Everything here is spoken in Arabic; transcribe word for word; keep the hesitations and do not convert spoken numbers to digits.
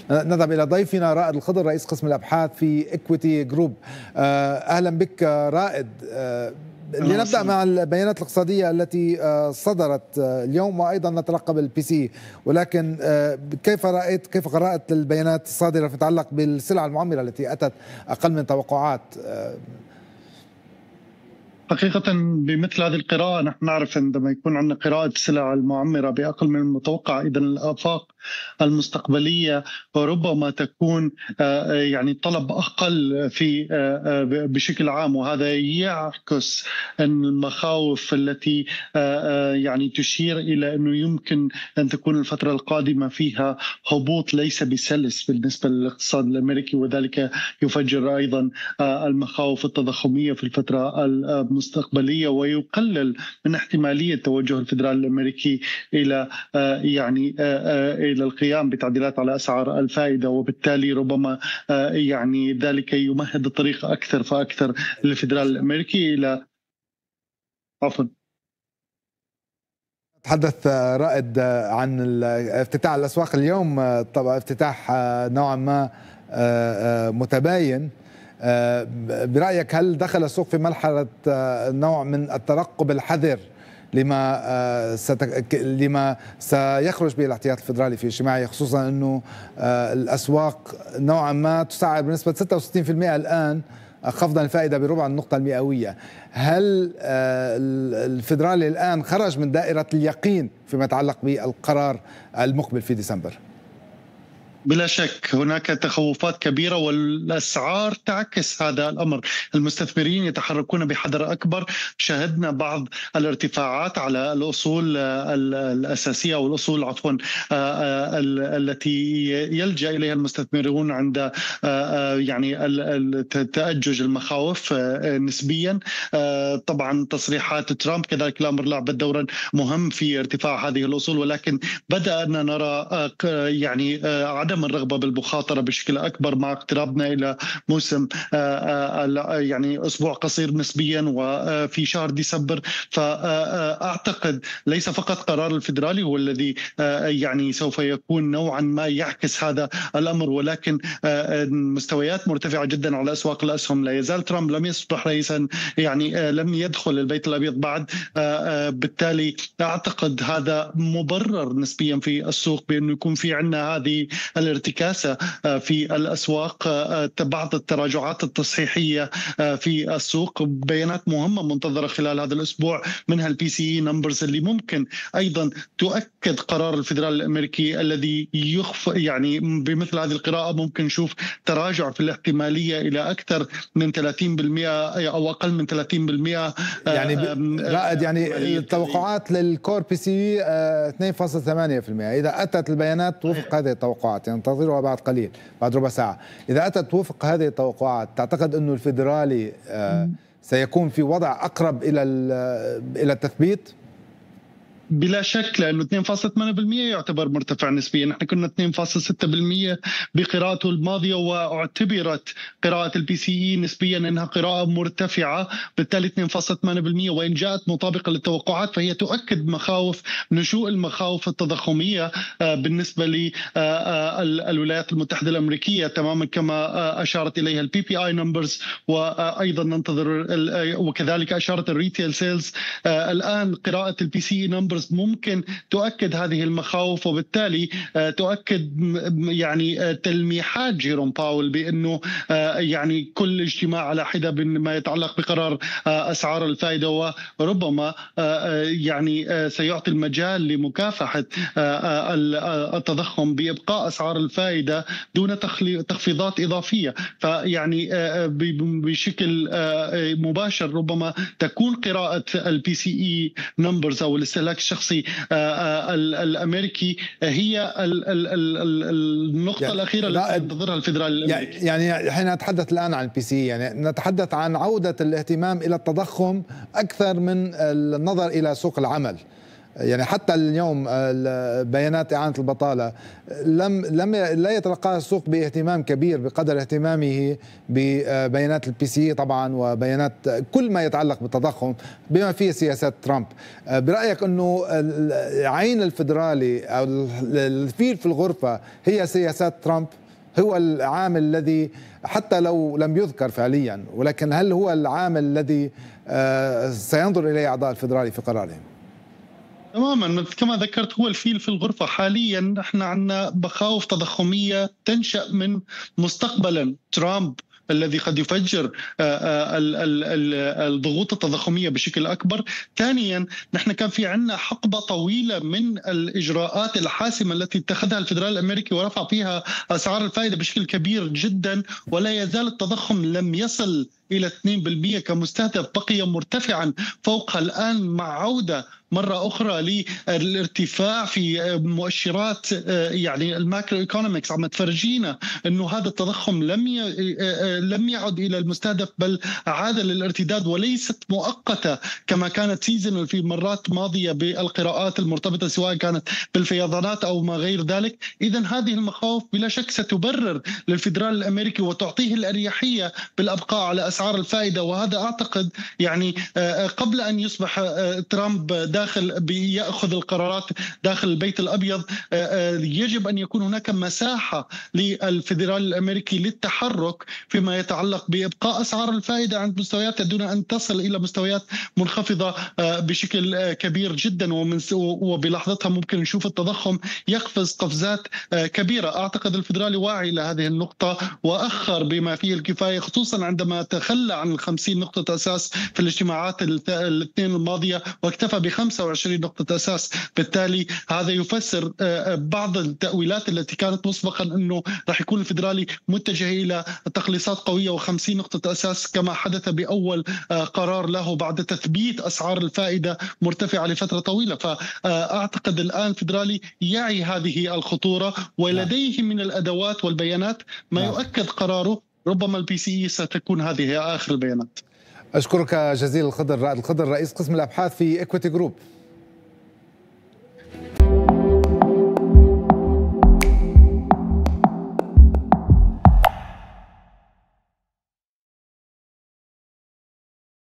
نذهب إلى ضيفنا رائد الخضر رئيس قسم الأبحاث في إكويتي جروب. أهلا بك رائد. لنبدأ مع البيانات الاقتصادية التي صدرت اليوم وأيضا نترقب البي سي، ولكن كيف رأيت كيف قرأت البيانات الصادرة تتعلق بالسلع المعمرة التي أتت أقل من توقعات؟ حقيقة بمثل هذه القراءة نحن نعرف عندما يكون عندنا قراءة السلع المعمرة بأقل من المتوقع، إذن الآفاق المستقبلية ربما تكون يعني طلب أقل في بشكل عام، وهذا يعكس أن المخاوف التي يعني تشير إلى أنه يمكن أن تكون الفترة القادمة فيها هبوط ليس بسلس بالنسبة للاقتصاد الأمريكي، وذلك يفجر أيضا المخاوف التضخمية في الفترة المستقبلية ويقلل من احتمالية توجه الفدرالي الأمريكي إلى يعني إلى القيام بتعديلات على أسعار الفائدة، وبالتالي ربما يعني ذلك يمهد الطريق أكثر فأكثر للفدرالي الأمريكي إلى عفوا. تحدث رائد عن افتتاح الأسواق اليوم، طبعا افتتاح نوعا ما متباين. برأيك هل دخل السوق في مرحلة نوع من الترقب الحذر لما ستك... لما سيخرج به الاحتياط الفدرالي في اجتماعه، خصوصا انه الاسواق نوعا ما تسعر بنسبه ستة وستين بالمئة الان خفضا الفائده بربع النقطه المئويه؟ هل الفدرالي الان خرج من دائره اليقين فيما يتعلق بالقرار المقبل في ديسمبر؟ بلا شك هناك تخوفات كبيرة والأسعار تعكس هذا الأمر. المستثمرين يتحركون بحذر أكبر. شاهدنا بعض الارتفاعات على الأصول الأساسية أو الأصول عفوا التي يلجأ إليها المستثمرون عند يعني تأجج المخاوف نسبيا. طبعا تصريحات ترامب كذلك الأمر لعب دورا مهم في ارتفاع هذه الأصول، ولكن بدأنا نرى يعني عدم من الرغبة بالمخاطرة بشكل أكبر مع اقترابنا إلى موسم يعني أسبوع قصير نسبيا وفي شهر ديسمبر. فأعتقد ليس فقط قرار الفدرالي هو الذي يعني سوف يكون نوعا ما يعكس هذا الأمر، ولكن مستويات مرتفعة جدا على أسواق الأسهم. لا يزال ترامب لم يصبح رئيسا، يعني لم يدخل البيت الأبيض بعد، بالتالي أعتقد هذا مبرر نسبيا في السوق بأنه يكون في عندنا هذه الارتكاسة في الأسواق. بعض التراجعات التصحيحية في السوق، بيانات مهمة منتظرة خلال هذا الأسبوع منها البي سي نمبرز اللي ممكن أيضا تؤكد قرار الفدرالي الأمريكي الذي يخف. يعني بمثل هذه القراءة ممكن نشوف تراجع في الاحتمالية إلى أكثر من ثلاثين بالمئة أو أقل من ثلاثين بالمئة. يعني رائد، يعني التوقعات للكور بي سي اثنين فاصلة ثمانية بالمئة إذا أتت البيانات وفق هذه التوقعات، يعني ننتظرها بعد قليل بعد ربع ساعة. إذا أتت وفق هذه التوقعات تعتقد أنه الفدرالي سيكون في وضع أقرب إلى إلى التثبيت؟ بلا شك، لأنه اثنين فاصلة ثمانية بالمئة يعتبر مرتفع نسبيا. نحن كنا اثنين فاصلة ستة بالمئة بقراءته الماضية، واعتبرت قراءة البي سي اي نسبيا انها قراءة مرتفعة، بالتالي اثنين فاصلة ثمانية بالمئة وان جاءت مطابقة للتوقعات فهي تؤكد مخاوف نشوء المخاوف التضخمية بالنسبة للولايات المتحدة الأمريكية، تماما كما أشارت إليها البي بي اي نمبرز، وأيضا ننتظر وكذلك أشارت الريتيل سيلز. الآن قراءة البي سي نمبرز ممكن تؤكد هذه المخاوف، وبالتالي تؤكد يعني تلميحات جيروم باول بأنه يعني كل اجتماع على حدة بما يتعلق بقرار أسعار الفائدة، وربما يعني سيعطي المجال لمكافحة التضخم بإبقاء أسعار الفائدة دون تخفيضات إضافية. فيعني بشكل مباشر ربما تكون قراءة البي سي اي نمبرز أو الاستهلاك الشخصي الأمريكي هي النقطة يعني الأخيرة التي ينتظرها الفدرالي الأمريكي. يعني حين نتحدث الآن عن البي سي، يعني نتحدث عن عودة الاهتمام إلى التضخم أكثر من النظر إلى سوق العمل. يعني حتى اليوم بيانات إعانة البطالة لم لم لا يتلقاها السوق باهتمام كبير بقدر اهتمامه ببيانات البي سي طبعا وبيانات كل ما يتعلق بالتضخم بما فيه سياسات ترامب. برأيك أنه عين الفيدرالي أو الفيل في الغرفة هي سياسات ترامب، هو العامل الذي حتى لو لم يذكر فعليا، ولكن هل هو العامل الذي سينظر إليه أعضاء الفيدرالي في قرارهم؟ تماما كما ذكرت، هو الفيل في الغرفة. حاليا نحن عندنا مخاوف تضخمية تنشأ من مستقبلا ترامب الذي قد يفجر الضغوط التضخمية بشكل أكبر. ثانيا نحن كان في عنا حقبة طويلة من الإجراءات الحاسمة التي اتخذها الفدرالي الأمريكي ورفع فيها أسعار الفائدة بشكل كبير جدا، ولا يزال التضخم لم يصل إلى اثنين بالمئة كمستهدف، بقي مرتفعا فوقها الآن مع عودة مرة أخرى للارتفاع في مؤشرات يعني الماكرو ايكونومكس عم تفرجينا أنه هذا التضخم لم لم يعد إلى المستهدف، بل عاد للارتداد وليست مؤقتة كما كانت سيزن في مرات ماضية بالقراءات المرتبطة سواء كانت بالفيضانات أو ما غير ذلك. إذن هذه المخاوف بلا شك ستبرر للفدرالي الأمريكي وتعطيه الأريحية بالأبقاء على أسعار الفائدة. وهذا أعتقد يعني قبل أن يصبح ترامب داخل بيأخذ القرارات داخل البيت الأبيض يجب أن يكون هناك مساحة للفدرالي الأمريكي للتحرك فيما يتعلق بإبقاء أسعار الفائدة عند مستويات دون أن تصل إلى مستويات منخفضة بشكل كبير جدا، ومن وبلحظتها ممكن نشوف التضخم يقفز قفزات كبيرة. أعتقد الفدرالي واعي إلى هذه النقطة وأخر بما فيه الكفاية، خصوصا عندما تخلى عن الخمسين نقطة أساس في الاجتماعات الاثنين الماضية واكتفى بخمسة وعشرين نقطة أساس. بالتالي هذا يفسر بعض التأويلات التي كانت مسبقا أنه راح يكون الفدرالي متجه إلى تقليصات قوية وخمسين نقطة أساس كما حدث بأول قرار له بعد تثبيت أسعار الفائدة مرتفعة لفترة طويلة. فأعتقد الآن الفدرالي يعي هذه الخطورة ولديه من الأدوات والبيانات ما يؤكد قراره. ربما البي سي إي ستكون هذه آخر البيانات. أشكرك جزيل الخضر، رائد الخضر، رئيس قسم الأبحاث في إكويتي جروب.